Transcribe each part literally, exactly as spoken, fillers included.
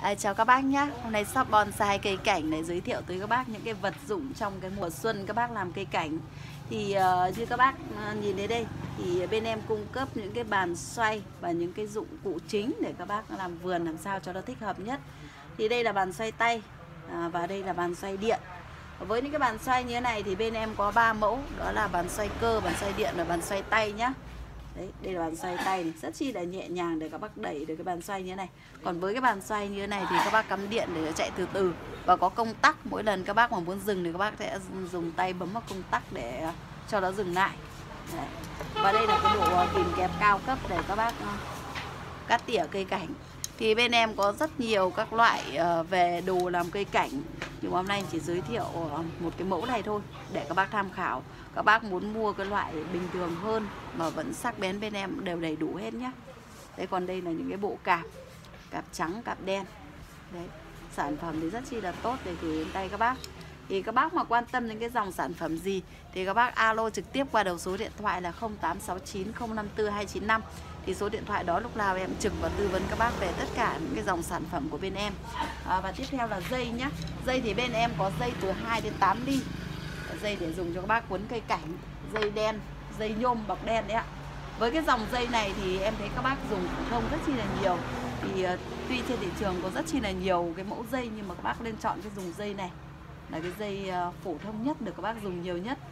À, chào các bác nhé. Hôm nay shop bonsai cây cảnh để giới thiệu tới các bác những cái vật dụng trong cái mùa xuân các bác làm cây cảnh. Thì uh, như các bác uh, nhìn thấy đây thì bên em cung cấp những cái bàn xoay và những cái dụng cụ chính để các bác làm vườn làm sao cho nó thích hợp nhất. Thì đây là bàn xoay tay uh, và đây là bàn xoay điện. Với những cái bàn xoay như thế này thì bên em có ba mẫu, đó là bàn xoay cơ, bàn xoay điện và bàn xoay tay nhá. Đấy, đây là bàn xoay tay này, rất chi là nhẹ nhàng để các bác đẩy được cái bàn xoay như thế này. Còn với cái bàn xoay như thế này thì các bác cắm điện để nó chạy từ từ và có công tắc. Mỗi lần các bác mà muốn dừng thì các bác sẽ dùng tay bấm vào công tắc để cho nó dừng lại. Đấy. Và đây là cái bộ kìm kẹp cao cấp để các bác cắt tỉa cây cảnh. Thì bên em có rất nhiều các loại về đồ làm cây cảnh, nhưng hôm nay em chỉ giới thiệu một cái mẫu này thôi để các bác tham khảo. Các bác muốn mua cái loại bình thường hơn mà vẫn sắc bén bên em đều đầy đủ hết nhé. Đấy, còn đây là những cái bộ cạp, cạp trắng, cạp đen. Đấy, sản phẩm thì rất chi là tốt để gửi đến tay các bác. Thì các bác mà quan tâm đến cái dòng sản phẩm gì thì các bác alo trực tiếp qua đầu số điện thoại là không tám sáu chín không năm tư hai chín năm. Thì số điện thoại đó lúc nào em trực và tư vấn các bác về tất cả những cái dòng sản phẩm của bên em. à, Và tiếp theo là dây nhá. Dây thì bên em có dây từ hai đến tám ly. Dây để dùng cho các bác quấn cây cảnh. Dây đen, dây nhôm bọc đen đấy ạ. Với cái dòng dây này thì em thấy các bác dùng phổ thông rất chi là nhiều. Thì uh, tuy trên thị trường có rất chi là nhiều cái mẫu dây, nhưng mà các bác nên chọn cái dùng dây này là cái dây uh, phổ thông nhất, được các bác dùng nhiều nhất.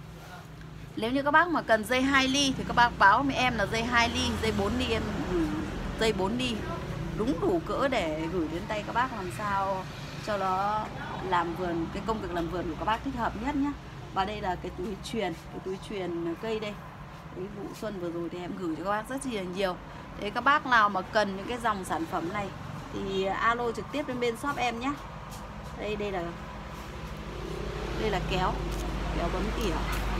Nếu như các bác mà cần dây hai ly thì các bác báo với em là dây hai ly, dây bốn ly em gửi dây bốn ly đúng đủ cỡ để gửi đến tay các bác làm sao cho nó làm vườn, cái công việc làm vườn của các bác thích hợp nhất nhé. Và đây là cái túi chuyền, cái túi chuyền cây đây. Đấy, vụ xuân vừa rồi thì em gửi cho các bác rất chi là nhiều. Thế các bác nào mà cần những cái dòng sản phẩm này thì alo trực tiếp đến bên shop em nhé. Đây đây là đây là kéo, kéo bấm tỉa.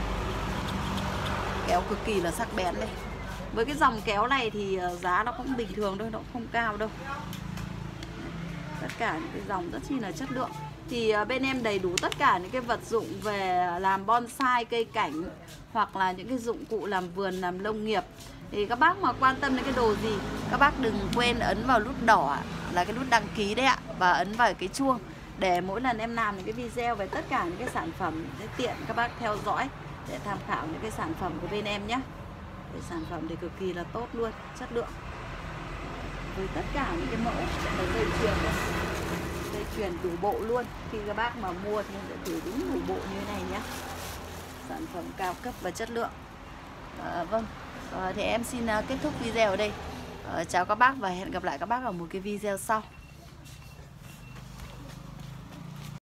Kéo cực kỳ là sắc bén đây. Với cái dòng kéo này thì giá nó cũng bình thường thôi, nó cũng không cao đâu. Tất cả những cái dòng rất chi là chất lượng. Thì bên em đầy đủ tất cả những cái vật dụng về làm bonsai, cây cảnh, hoặc là những cái dụng cụ làm vườn, làm nông nghiệp. Thì các bác mà quan tâm đến cái đồ gì, các bác đừng quên ấn vào nút đỏ là cái nút đăng ký đấy ạ, và ấn vào cái chuông để mỗi lần em làm những cái video về tất cả những cái sản phẩm để tiện các bác theo dõi để tham khảo những cái sản phẩm của bên em nhé. Cái sản phẩm thì cực kỳ là tốt luôn, chất lượng. Với tất cả những cái mẫu là dây chuyền này, dây chuyền đủ bộ luôn. Khi các bác mà mua thì sẽ thử đúng đủ bộ như thế này nhé. Sản phẩm cao cấp và chất lượng. à, Vâng, à, thì em xin kết thúc video ở đây. à, Chào các bác và hẹn gặp lại các bác ở một cái video sau.